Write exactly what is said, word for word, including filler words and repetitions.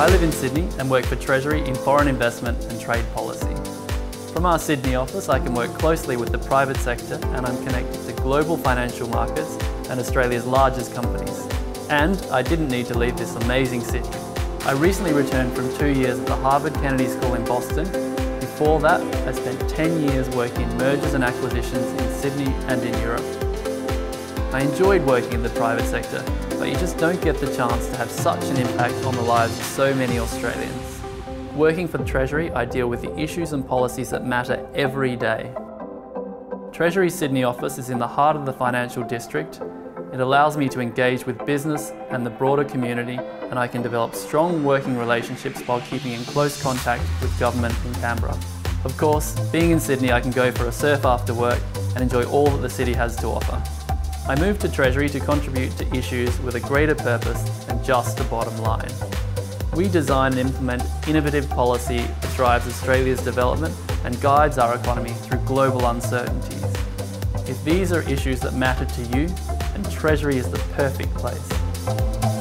I live in Sydney and work for Treasury in foreign investment and trade policy. From our Sydney office, I can work closely with the private sector and I'm connected to global financial markets and Australia's largest companies. And I didn't need to leave this amazing city. I recently returned from two years at the Harvard Kennedy School in Boston. Before that, I spent ten years working in mergers and acquisitions in Sydney and in Europe. I enjoyed working in the private sector, but you just don't get the chance to have such an impact on the lives of so many Australians. Working for the Treasury, I deal with the issues and policies that matter every day. Treasury's Sydney office is in the heart of the financial district. It allows me to engage with business and the broader community, and I can develop strong working relationships while keeping in close contact with government in Canberra. Of course, being in Sydney, I can go for a surf after work and enjoy all that the city has to offer. I moved to Treasury to contribute to issues with a greater purpose than just the bottom line. We design and implement innovative policy that drives Australia's development and guides our economy through global uncertainties. If these are issues that matter to you, then Treasury is the perfect place.